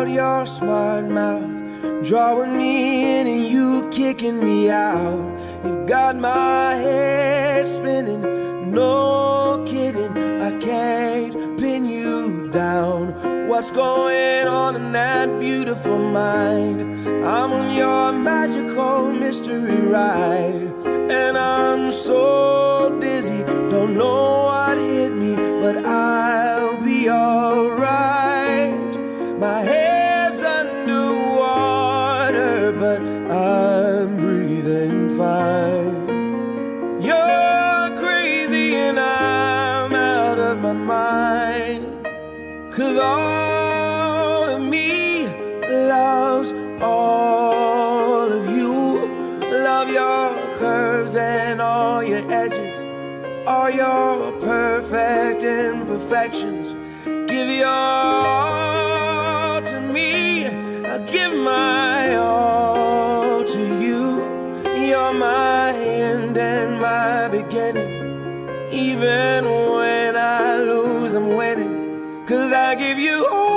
about your smart mouth, drawing me in and you kicking me out. You got my head spinning, no kidding, I can't pin you down. What's going on in that beautiful mind? I'm on your magical mystery ride, and I'm so dizzy, don't know what hit me, but I'll be alright. My head's underwater, but I'm breathing fine. You're crazy and I'm out of my mind, 'cause all of me loves all of you. Love your curves and all your edges, all your perfect imperfections. Give your all to me, I'll give my all to you. You're my end and my beginning. Even when I lose, I'm winning, 'cause I give you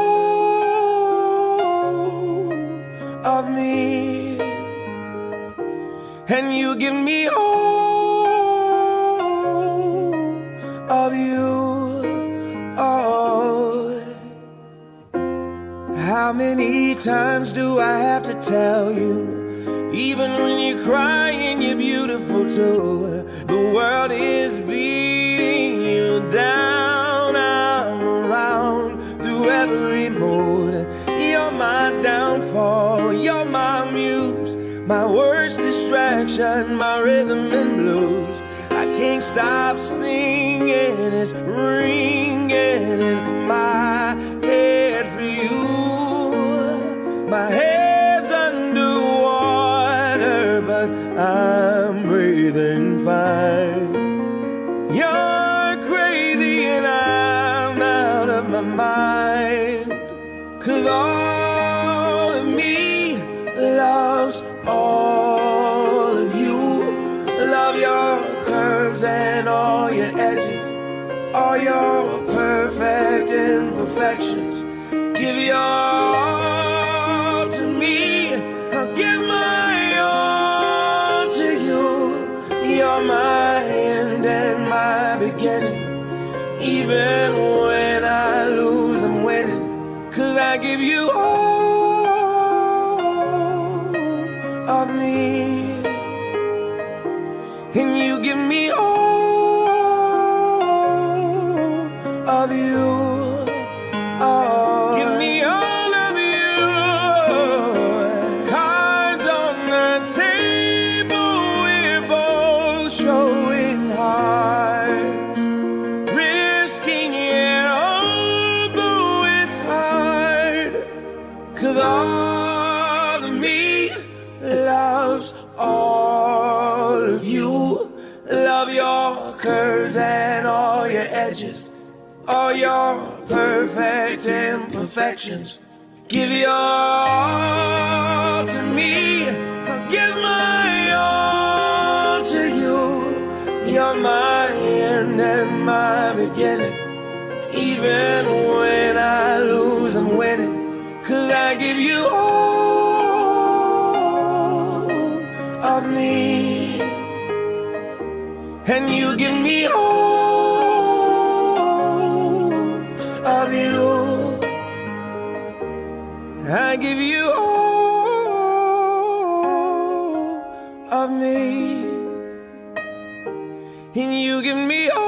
all of me, and you give me all of you. Oh, how many times do I have to tell you? Even when you're crying, you're beautiful too. The world is beating you down. I'm around through every mood. You're my downfall, you're my muse, my worst distraction, my rhythm and blues. I can't stop singing, it's ringing in my head for you. My head's underwater, but I'm breathing fine. You're crazy and I'm out of my mind, 'cause all of me loves all of you. Love your curves and all your edges, all your perfect imperfections. Give your all to me, I'll give my all to you. You're my end and my beginning. Even when I lose, I'm winning, 'cause I give you all of me, and you give me all of you. Oh, give me all of you. Cards on the table, we're both showing hearts, risking it although it's hard, 'cause all of me loves all of you. Love your curves and all your edges, all your perfect imperfections. Give your all to me, I'll give my all to you. You're my end and my beginning. Even when I lose, I'm winning, 'cause I give you all of me, and you give me all of you. I give you all of me, and you give me all